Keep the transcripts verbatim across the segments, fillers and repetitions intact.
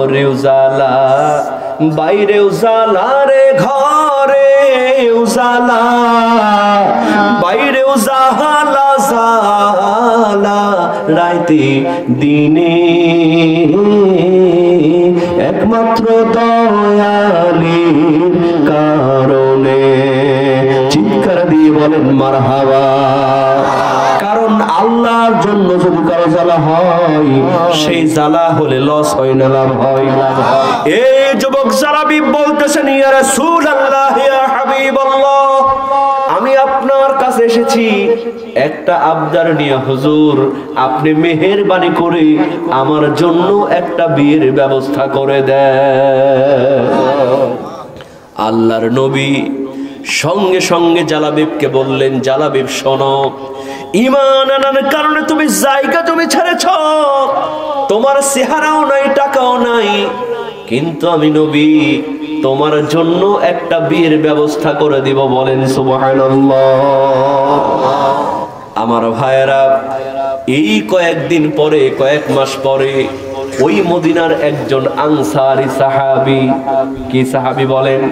ঘরে উজালা, বাইরে উজালা রে ঘরে উজালা, বাইরে উজালা জালা, রাইতে দিনে একমাত্র দয়ালের কারণে। চিৎকার দিয়ে বলেন মারহাবা। কারণ আল্লাহর জন্য যদি কারো জ্বালা হয়, সেই জ্বালা হলে লস হয় না লাভ হয়। এই যুবক জালাবি বলতেছেন, ইয়া রাসূলুল্লাহ, ইয়া হাবিবাল্লাহ, আমি আপনার কাছে এসেছি একটা আবদার নিয়ে। হুজুর, আপনি মেহেরবানি করে আমার জন্য একটা বিয়ের ব্যবস্থা করে দেন। আল্লাহর নবী সঙ্গে সঙ্গে জালাবিবকে বললেন, জালাবিব শোনো, ঈমান আনার কারণে তুমি জায়গা তুমি ছেড়েছ, তোমার চেহারাও নাই, টাকাও নাই, কিন্তু আমি নবী তোমার জন্য একটা বিয়ের ব্যবস্থা করে দিব। বলেন সুবহানাল্লাহ। আমার ভাইয়েরা, এই কয়েকদিন পরে, কয়েক মাস পরে ওই মদিনার একজন আনসারী সাহাবী, কি সাহাবী বলেন?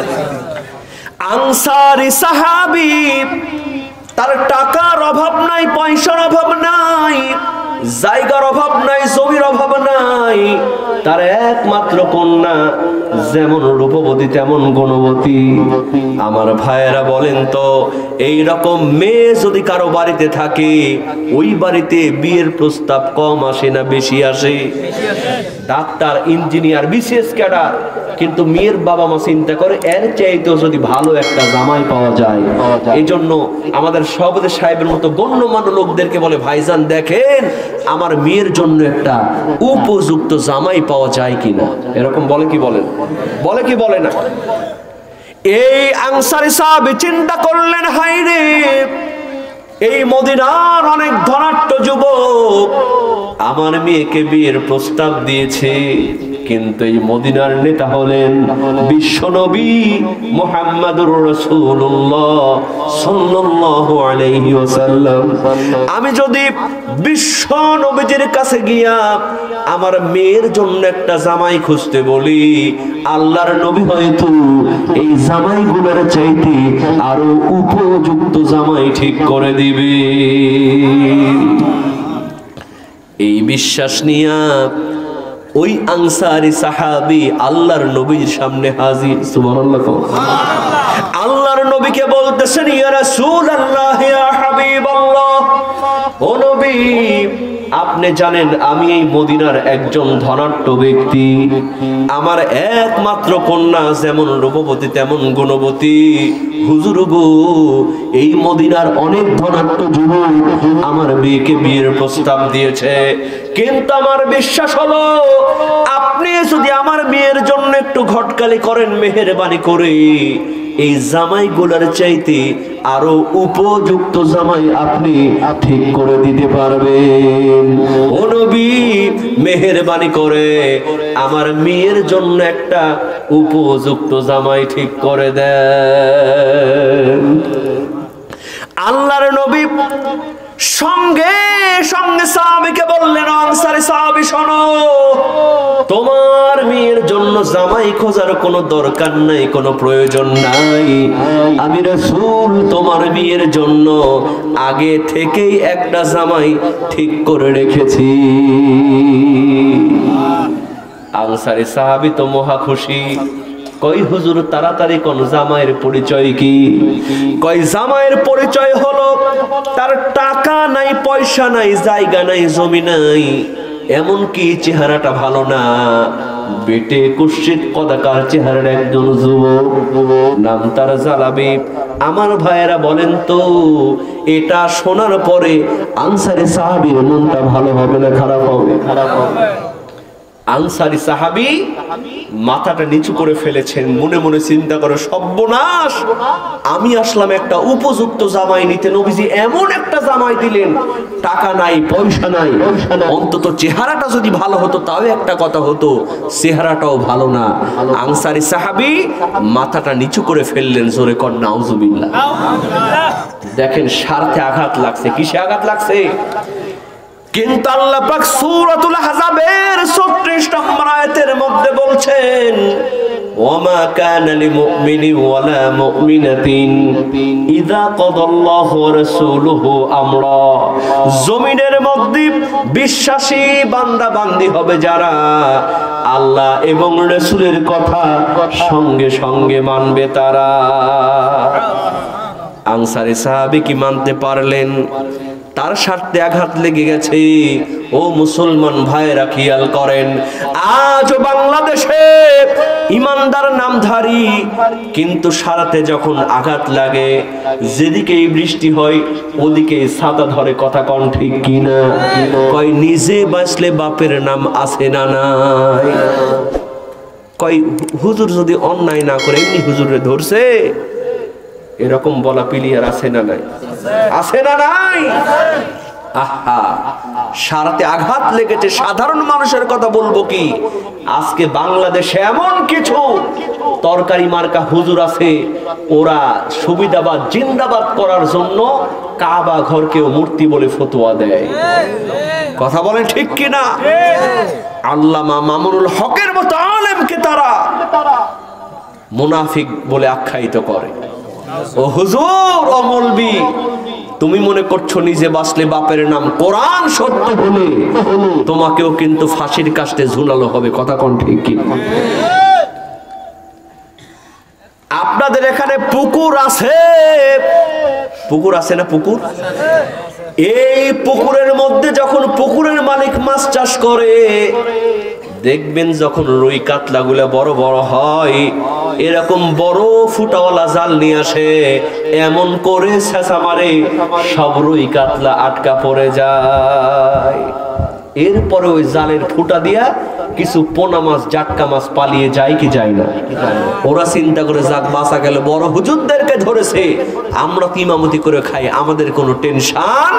আনসারী সাহাবী, তার টাকার অভাব নাই, পয়সার অভাব নাই, জায়গার অভাব নাই, জমির অভাব নাই, তার একমাত্র কন্যা যেমন রূপবতী তেমন গুণবতী। আমার ভাইয়েরা বলেন তো, এই রকম মেয়ে যদি কারো বাড়িতে থাকে, ওই বাড়িতে বিয়ের প্রস্তাব কম আসে না বেশি আসে? ডাক্তার, ইঞ্জিনিয়ার, বিশেষ ক্যাডার, কিন্তু মেয়ের বাবা মা চিন্তা করে এর চাইতেও যদি ভালো একটা জামাই পাওয়া যায়। এই জন্য আমাদের সভাপতি সাহেবের মতো গণ্যমান্য লোকদেরকে বলে, ভাইজান দেখেন আমার মেয়ের জন্য একটা উপযুক্ত জামাই পাওয়া যায় কিনা। এরকম বলে কি বলেন? বলে কি বলে না? এই আনসারী সাহাবী চিন্তা করলেন, হায় রে, এই মদিনার অনেক ধনাঢ্য যুবক আমার মেয়েকে বিয়ের প্রস্তাব দিয়েছে, কিন্তু এই মদিনার নেতা হলেন বিশ্বনবী মুহাম্মদুর রাসূলুল্লাহ সাল্লাল্লাহু আলাইহি ওয়াসাল্লাম। আমি যদি বিশ্ব নবীর কাছে গিয়া আমার মেয়ের জন্য একটা জামাই খুঁজতে বলি, আল্লাহর নবী হয়তো এই জামাইগুলোর চাইতে আরো উপযুক্ত জামাই ঠিক করে দিবে। এই বিশ্বাস নিয়া ওই আনসারী সাহাবী আল্লাহর নবীর সামনে হাজির। সুবহানাল্লাহ। আল্লাহর নবীকে বলতেছেন, ইয়া রাসূলুল্লাহ, ইয়া হাবিবাল্লাহ, ও নবী, আপনি জানেন আমি এই মদিনার একজন ধনাঢ্য ব্যক্তি, আমার একমাত্র কন্যা যেমন রূপবতী তেমন গুণবতী। হুজুর গো, এই মদিনার অনেক ধনাঢ্য যুবক আমার মেয়েকে বিয়ের প্রস্তাব দিয়েছে, কিন্তু আমার বিশ্বাস হলো আপনি যদি আমার মেয়ের জন্য একটু ঘটকালি করেন মেহেরবানি করে, এই জামাই গুলার চাইতে আরো উপযুক্ত জামাই আপনি ঠিক করে দিতে পারবেন। ও নবী, মেহেরবানি করে আমার মেয়ের জন্য একটা উপযুক্ত জামাই ঠিক করে দেন। আল্লাহর নবী সঙ্গে সঙ্গে সাহাবীকে বললেন, আনসারী সাহাবী শোনো, তোমার মেয়ের জন্য জামাই খোঁজার কোনো দরকার নাই, কোনো প্রয়োজন নাই, আমি রাসূল তোমার মেয়ের জন্য আগে থেকেই একটা জামাই ঠিক করে রেখেছি। আনসারী সাহাবী তো মহা খুশি। কই হুজুর, তাড়াতাড়ি কোন জামাইয়ের পরিচয় কি? কই জামাইয়ের পরিচয় হলো তার টাকা নাই, পয়সা নাই, জায়গা নাই, জমি নাই, এমনকি চেহারাটা ভালো না, বেটে কুৎসিত কদাকার চেহারার একজন যুবক, নাম তার জালাবিব। আমার ভাইয়েরা বলেন তো, এটা শোনার পরে আনসারী সাহাবীর মনটা ভালো হবে না খারাপ হবে? খারাপ হবে। আনসারী সাহাবী মাথাটা নিচু করে ফেলেছেন, মনে মনে চিন্তা করে, সর্বনাশ, আমি আসলাম একটা উপযুক্ত জামাই নিতে, নবীজি এমন একটা জামাই দিলেন, টাকা নাই, পয়সা নাই, অন্তত চেহারাটা যদি ভালো হতো তাও একটা কথা হতো, চেহারাটাও ভালো না। আনসারী সাহাবী মাথাটা নিচু করে ফেললেন, জোরে কর নাউজুবিল্লাহ। দেখেন স্বার্থে আঘাত লাগছে। কিসে আঘাত লাগছে? কিন্তু আল্লাহ পাক সূরাতুল আহজাবের ছত্রিশ নম্বর আয়াতের মধ্যে কানা লিমুমিনিন ওয়ালা মুমিনাতিন ইযা কাদাল্লাহু ওয়া রাসূলুহু আমরা। জমিনের মধ্যে বিশ্বাসী বান্দা বান্দি হবে যারা আল্লাহ এবং রাসূলের কথা সঙ্গে সঙ্গে মানবে তারা। আনসারী সাহাবী কি মানতে পারলেন? তার স্বার্থে আঘাত লেগে গেছে। ও মুসলমান ভাইরা খেয়াল করেন, আজ বাংলাদেশে ইমানদার নামধারী কিন্তু সারাতে যখন আঘাত লাগে, যেদিকেই বৃষ্টি হয় ওদিকে ছাতা ধরে। কথা কন ঠিক কিনা? কয় নিজে বাঁচলে বাপের নাম আছে না নাই? কয় হুজুর যদি অন্যায় না করে এমনি হুজুরে ধরছে, এরকম বলা প্লেয়ার আছে না নাই? আছে না নাই? আহা, সারাতে আঘাত লেগেছে। সাধারণ মানুষের কথা বলবো কি, আজকে বাংলাদেশে এমন কিছু তরকারি মার্কা হুজুর আছে, ওরা সুবিধাবাদ জিন্দাবাদ করার জন্য কাবা ঘরকেও মূর্তি বলে ফতোয়া দেয়। কথা বলেন ঠিক কিনা? আল্লামা মামুনুল হকের মতো আলেমকে তারা মুনাফিক বলে আখ্যায়িত করে। ও হুজুর, ও মৌলবি, তুমি মনে করছো নিজে বাঁচলে বাপের নাম? কোরআন সত্য হলে তোমাকেও কিন্তু ফাঁসির কাস্টে ঝুলালো হবে। কথা কোন ঠিক কি? আপনাদের এখানে পুকুর আছে, পুকুর আছে না? পুকুর, এই পুকুরের মধ্যে যখন পুকুরের মালিক মাছ চাষ করে, দেখবেন যখন রুই কাতলা গুলা বড় বড় হয়, এরকম বড় ফুটাওয়ালা জাল নিয়ে আসে, এমন করে ছেঁচা মারে সব রুই কাতলা আটকা পড়ে যায়। এরপরে ওই জালের ফুটা দিয়া কিছু পোনা মাছ জাটকা মাছ পালিয়ে যায় কি যায় না? ওরা চিন্তা করে যাক বাঁচা গেল, বড় হুজুরদেরকে ধরেছে, আমরা তো ইমামতি করে খাই, আমাদের কোনো টেনশন।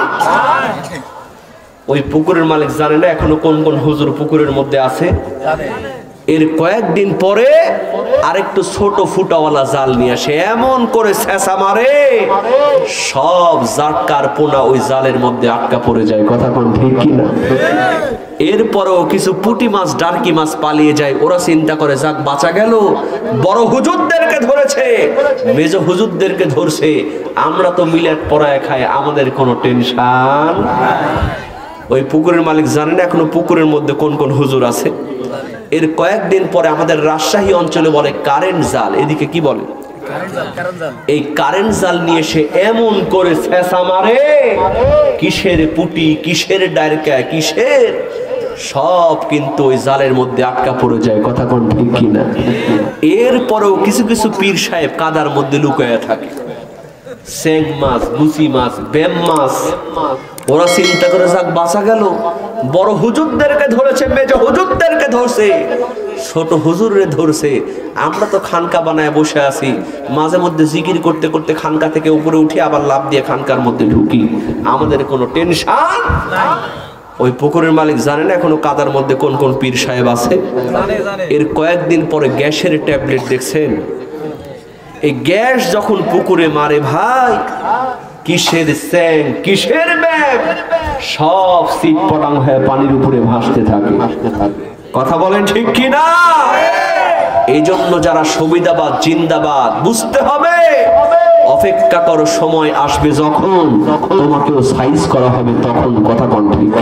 ওই পুকুরের মালিক জানে না এখনো কোন কোন হুজুর পুকুরের মধ্যে আছে। এর কয়েকদিন পরে আরেকটু ছোট ফুটাওয়ালা জাল নিয়ে আসে, এমন করে ছেঁচা মারে সব জাটকার পোনা ওই জালের মধ্যে আটকা পড়ে যায়। কথা কোন ঠিক কিনা? এরপরেও কিছু পুঁটি মাছ ডারকি মাছ পালিয়ে যায়। ওরা চিন্তা করে যাক বাঁচা গেল, বড় হুজুরদেরকে ধরেছে, মেজ হুজুরদেরকে ধরছে, আমরা তো মিলাদ পড়ায় খাই, আমাদের কোনো টেনশন। ওই পুকুরের মালিক জানেন এখনো পুকুরের মধ্যে কোন কোন হুজুর আছে। এর কয়েকদিন পরে আমাদের রাজশাহী অঞ্চলে বলে কারেন্ট জাল, এদিকে কি বলে? এই কারেন্ট জাল নিয়ে সে এমন করে ছেঁচা মারে, কিসের পুটি, কিসের ডারকা, কিসের সব কিন্তু ওই জালের মধ্যে আটকা পড়ে যায়। কথা কোন ঠিক কিনা? এরপরেও কিছু কিছু পীর সাহেব কাদার মধ্যে লুকায়া থাকে, সেং মাছ, গুচি মাছ, বেম মাছ। ওরা চিন্তা করে যাক বাঁচা গেল, বড় হুজুরদেরকে ধরেছে, মেজ হুজুরদেরকে ধরছে, ছোট হুজুরে ধরছে, আমরা তো খানকা বানায় বসে আছি, মাঝে মধ্যে জিকির করতে করতে খানকা থেকে উপরে উঠে আবার লাফ দিয়ে খানকার মধ্যে ঢুকি, আমাদের কোনো টেনশন। ওই পুকুরের মালিক জানেন এখনো কাদার মধ্যে কোন কোন পীর সাহেব আছে। এর কয়েকদিন পরে গ্যাসের ট্যাবলেট দেখছেন, এই গ্যাস যখন পুকুরে মারে ভাই, কিসের স্যাং, কিসের ব্যাগ, সব সিট পটাং হয়ে পানির উপরে ভাসতে থাকে। কথা বলেন ঠিক কিনা? এই জন্য যারা সুবিধাবাদ জিন্দাবাদ, বুঝতে হবে অপেক্ষা করো, সময় আসবে যখন তোমাকেও সাইজ করা হবে তখন। কথা কোন ঠিক?